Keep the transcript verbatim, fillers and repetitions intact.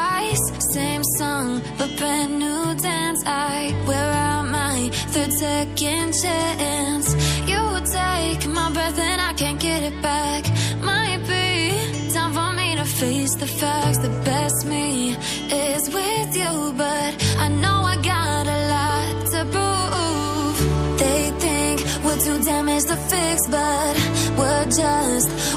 twice, same song, but brand new dance. I wear out my third second chance. You take my breath and I can't get it back. Might be time for me to face the facts. The best me is with you, but I know I got a lot to prove. They think we're too damaged to fix, but we're just